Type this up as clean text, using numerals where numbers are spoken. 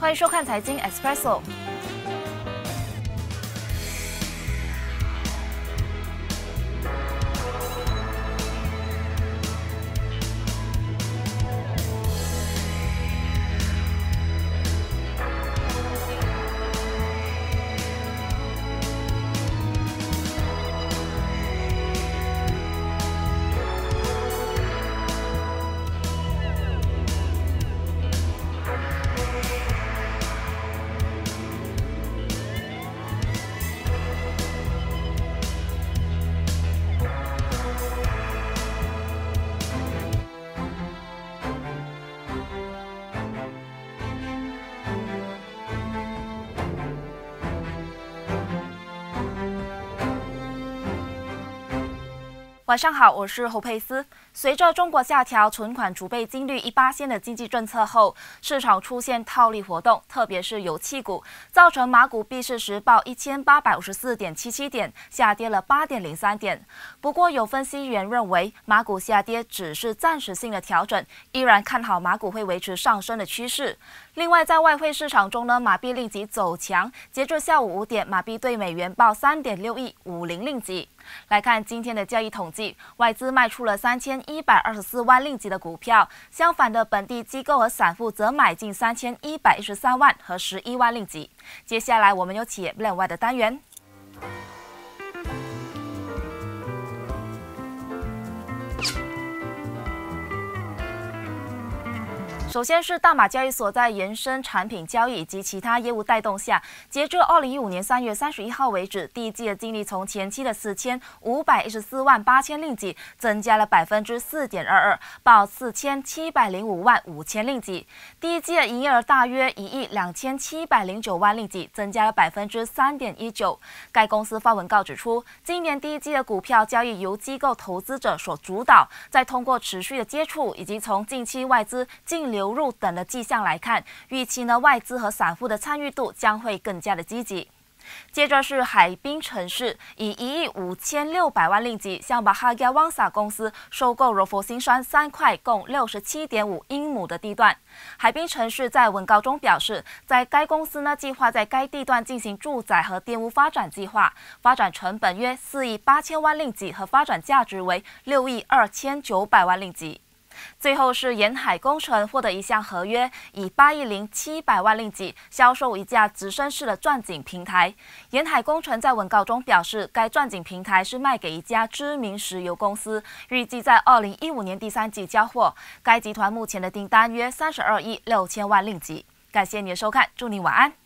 欢迎收看财经 Espresso。晚上好，我是侯佩斯。随着中国下调存款储备金率1%的经济政策后，市场出现套利活动，特别是油气股，造成马股闭市时报1854.77点，下跌了8.03点。不过，有分析员认为，马股下跌只是暂时性的调整，依然看好马股会维持上升的趋势。另外，在外汇市场中呢，马币令吉走强，截至下午5点，马币对美元报3.6亿50令吉。来看今天的交易统计，外资卖出了3124万令吉的股票，相反的本地机构和散户则买进3113万和11万令吉。接下来我们有企业内外的单元。首先是大马交易所在延伸产品交易以及其他业务带动下，截至2015年3月31号为止，第一季的净利从前期的4514万8000令吉增加了4.22%，报4705万5000令吉。第一季的营业额大约1亿2709万令吉，增加了3.19%。该公司发文告指出，今年第一季的股票交易由机构投资者所主导，再通过持续的接触以及从近期外资净流入等的迹象来看，预期呢外资和散户的参与度将会更加的积极。接着是海滨城市以1亿5600万令吉向巴哈亚旺萨公司收购柔佛新山3块共67.5英亩的地段。海滨城市在文告中表示，在该公司呢计划在该地段进行住宅和玷污发展计划，发展成本约4亿8000万令吉和发展价值为6亿2900万令吉。最后是沿海工程获得一项合约，以8亿0700万令吉销售一架直升式的钻井平台。沿海工程在文告中表示，该钻井平台是卖给一家知名石油公司，预计在2015年第3季交货。该集团目前的订单约32亿6000万令吉。感谢你的收看，祝你晚安。